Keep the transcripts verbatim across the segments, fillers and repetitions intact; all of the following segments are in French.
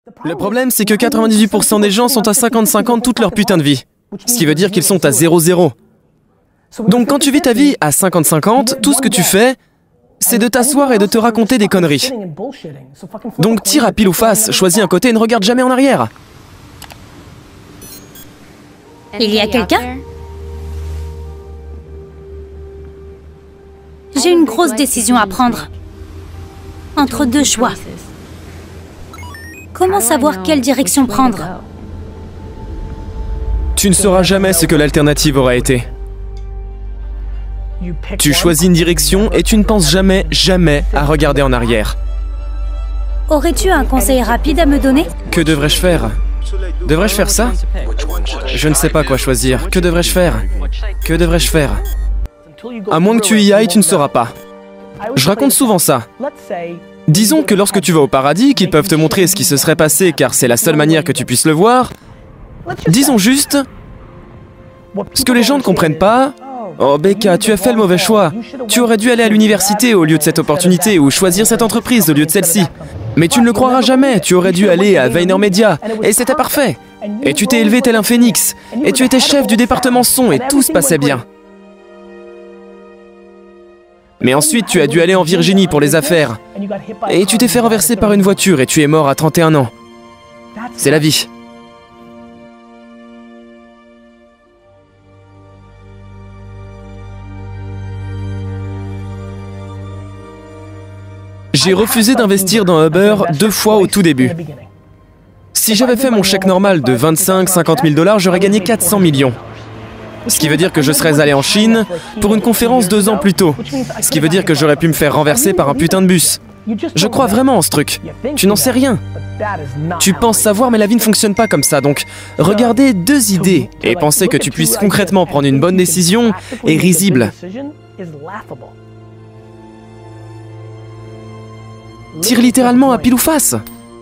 Le problème, c'est que quatre-vingt-dix-huit pour cent des gens sont à cinquante cinquante toute leur putain de vie. Ce qui veut dire qu'ils sont à zéro zéro. Donc quand tu vis ta vie à cinquante cinquante, tout ce que tu fais, c'est de t'asseoir et de te raconter des conneries. Donc tire à pile ou face, choisis un côté et ne regarde jamais en arrière. Il y a quelqu'un? J'ai une grosse décision à prendre. Entre deux choix. Comment savoir quelle direction prendre? Tu ne sauras jamais ce que l'alternative aura été. Tu choisis une direction et tu ne penses jamais, jamais à regarder en arrière. Aurais-tu un conseil rapide à me donner? Que devrais-je faire? Devrais-je faire ça? Je ne sais pas quoi choisir. Que devrais-je faire? Que devrais-je faire? À moins que tu y ailles, tu ne sauras pas. Je raconte souvent ça. Disons que lorsque tu vas au paradis, qu'ils peuvent te montrer ce qui se serait passé car c'est la seule manière que tu puisses le voir, disons juste... Ce que les gens ne comprennent pas... Oh Becca, tu as fait le mauvais choix. Tu aurais dû aller à l'université au lieu de cette opportunité ou choisir cette entreprise au lieu de celle-ci. Mais tu ne le croiras jamais, tu aurais dû aller à VaynerMedia et c'était parfait. Et tu t'es élevé tel un phénix. Et tu étais chef du département son et tout se passait bien. Mais ensuite, tu as dû aller en Virginie pour les affaires. Et tu t'es fait renverser par une voiture et tu es mort à trente et un ans. C'est la vie. J'ai refusé d'investir dans Uber deux fois au tout début. Si j'avais fait mon chèque normal de vingt-cinq à cinquante mille dollars, j'aurais gagné quatre cents millions. Ce qui veut dire que je serais allé en Chine pour une conférence deux ans plus tôt. Ce qui veut dire que j'aurais pu me faire renverser par un putain de bus. Je crois vraiment en ce truc. Tu n'en sais rien. Tu penses savoir, mais la vie ne fonctionne pas comme ça. Donc, regarder deux idées et penser que tu puisses concrètement prendre une bonne décision est risible. Tire littéralement à pile ou face.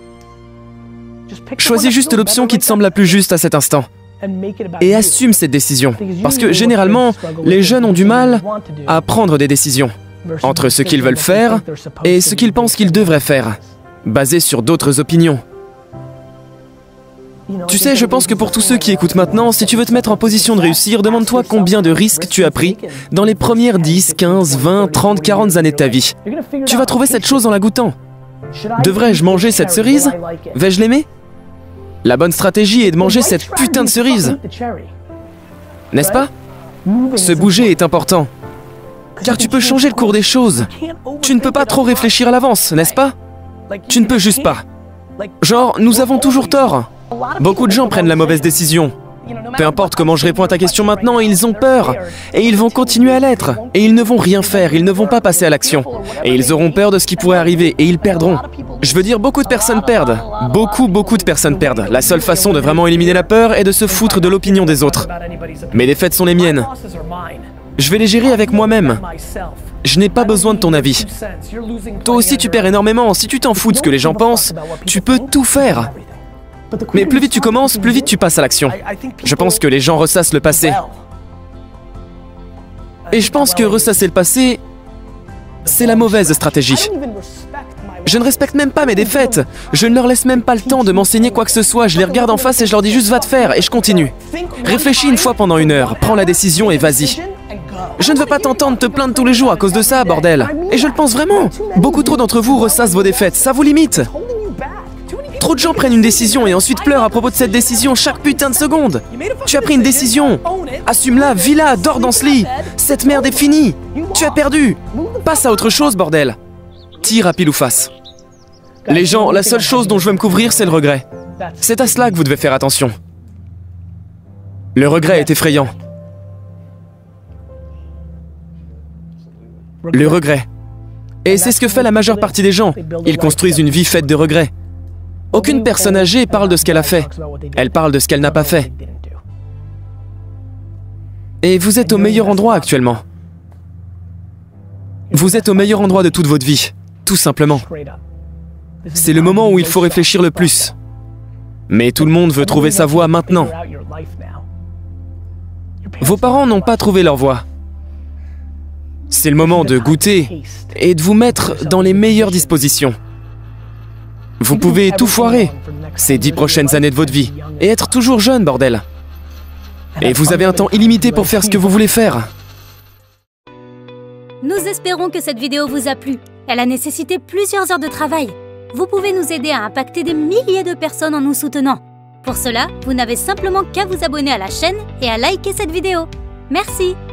Choisis juste l'option qui te semble la plus juste à cet instant. Et assume cette décision. Parce que généralement, les jeunes ont du mal à prendre des décisions entre ce qu'ils veulent faire et ce qu'ils pensent qu'ils devraient faire, basé sur d'autres opinions. Tu sais, je pense que pour tous ceux qui écoutent maintenant, si tu veux te mettre en position de réussir, demande-toi combien de risques tu as pris dans les premières dix, quinze, vingt, trente, quarante années de ta vie. Tu vas trouver cette chose en la goûtant. Devrais-je manger cette cerise? Vais-je l'aimer? La bonne stratégie est de manger cette putain de cerise. N'est-ce pas? Se bouger est important. Car tu peux changer le cours des choses. Tu ne peux pas trop réfléchir à l'avance, n'est-ce pas? Tu ne peux juste pas. Genre, nous avons toujours tort. Beaucoup de gens prennent la mauvaise décision. Peu importe comment je réponds à ta question maintenant, ils ont peur. Et ils vont continuer à l'être. Et ils ne vont rien faire, ils ne vont pas passer à l'action. Et ils auront peur de ce qui pourrait arriver, et ils perdront. Je veux dire, beaucoup de personnes perdent. Beaucoup, beaucoup de personnes perdent. La seule façon de vraiment éliminer la peur est de se foutre de l'opinion des autres. Mes défaites sont les miennes. Je vais les gérer avec moi-même. Je n'ai pas besoin de ton avis. Toi aussi tu perds énormément. Si tu t'en fous de ce que les gens pensent, tu peux tout faire. Mais plus vite tu commences, plus vite tu passes à l'action. Je pense que les gens ressassent le passé. Et je pense que ressasser le passé, c'est la mauvaise stratégie. Je ne respecte même pas mes défaites. Je ne leur laisse même pas le temps de m'enseigner quoi que ce soit. Je les regarde en face et je leur dis juste va te faire et je continue. Réfléchis une fois pendant une heure, prends la décision et vas-y. Je ne veux pas t'entendre te plaindre tous les jours à cause de ça, bordel. Et je le pense vraiment. Beaucoup trop d'entre vous ressassent vos défaites, ça vous limite. Trop de gens prennent une décision et ensuite pleurent à propos de cette décision chaque putain de seconde. Tu as pris une décision. Assume-la, vis-la, dors dans ce lit. Cette merde est finie. Tu as perdu. Passe à autre chose, bordel. Tire à pile ou face. Les gens, la seule chose dont je veux me couvrir, c'est le regret. C'est à cela que vous devez faire attention. Le regret est effrayant. Le regret. Et c'est ce que fait la majeure partie des gens. Ils construisent une vie faite de regrets. Aucune personne âgée parle de ce qu'elle a fait. Elle parle de ce qu'elle n'a pas fait. Et vous êtes au meilleur endroit actuellement. Vous êtes au meilleur endroit de toute votre vie, tout simplement. C'est le moment où il faut réfléchir le plus. Mais tout le monde veut trouver sa voie maintenant. Vos parents n'ont pas trouvé leur voie. C'est le moment de goûter et de vous mettre dans les meilleures dispositions. Vous pouvez tout foirer, ces dix prochaines années de votre vie. Et être toujours jeune, bordel. Et vous avez un temps illimité pour faire ce que vous voulez faire. Nous espérons que cette vidéo vous a plu. Elle a nécessité plusieurs heures de travail. Vous pouvez nous aider à impacter des milliers de personnes en nous soutenant. Pour cela, vous n'avez simplement qu'à vous abonner à la chaîne et à liker cette vidéo. Merci!